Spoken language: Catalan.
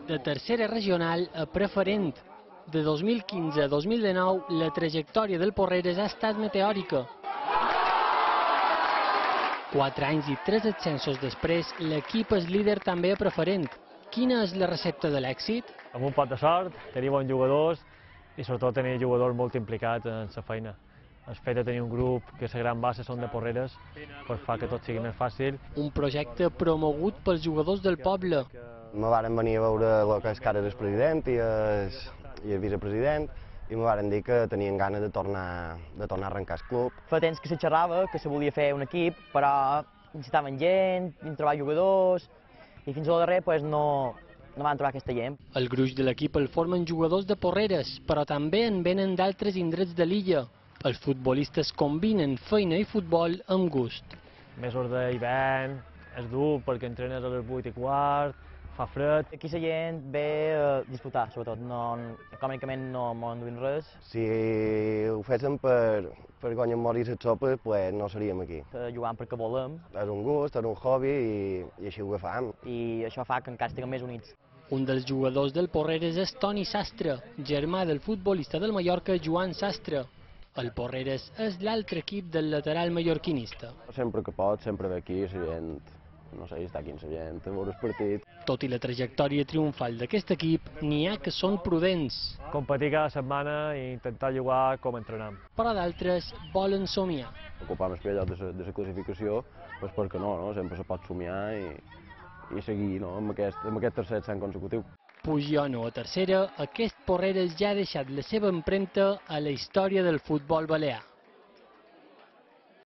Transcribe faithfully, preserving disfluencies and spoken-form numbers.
De tercera regional a preferent. De dos mil quinze a dos mil dinou, la trajectòria del Porreres ha estat meteòrica. Quatre anys i tres ascensos després, l'equip és líder també a preferent. Quina és la recepta de l'èxit? Amb un pot de sort, tenir bons jugadors i sobretot tenir jugadors molt implicats en la feina. El fet de tenir un grup que la gran base són de Porreres pues fa que tot sigui més fàcil. Un projecte promogut pels jugadors del poble. Me varen venir a veure el que és que ara era el president i el, i el vicepresident i me varen dir que tenien ganes de tornar, de tornar a arrencar el club. Fa temps que se xerrava, que se volia fer un equip, però necessitaven gent, trobar jugadors i fins al darrer pues, no, no van trobar aquesta gent. El gruix de l'equip el formen jugadors de Porreres, però també en venen d'altres indrets de l'illa. Els futbolistes combinen feina i futbol amb gust. Mesos d'hivern, és dur perquè entrenes a les vuit i quart, fa fred. Aquí la gent ve a disfrutar, sobretot. No, econòmicament no m'ho enduïn res. Si ho féssim per, per guanyar morir les sopes, pues no seríem aquí. Jugant perquè volem. És un gust, és un hobby i, i així ho agafam. I això fa que encara estiguem més units. Un dels jugadors del Porreres és Toni Sastre, germà del futbolista del Mallorca Joan Sastre. El Porreres és l'altre equip del lateral mallorquinista. Sempre que pot, sempre ve aquí, la gent, no sé, està aquí amb la gent, a veure el partit. Tot i la trajectòria triomfal d'aquest equip, n'hi ha que són prudents. Competir cada setmana i intentar jugar com entrenem. Però d'altres volen somiar. Ocupar el primer lloc de la, de la classificació, doncs perquè no, no? Sempre se pot somiar i, i seguir no? amb, aquest, amb aquest tercer sant consecutiu. Pugi o no a tercera, aquest Porreres ja ha deixat la seva empremta a la història del futbol balear.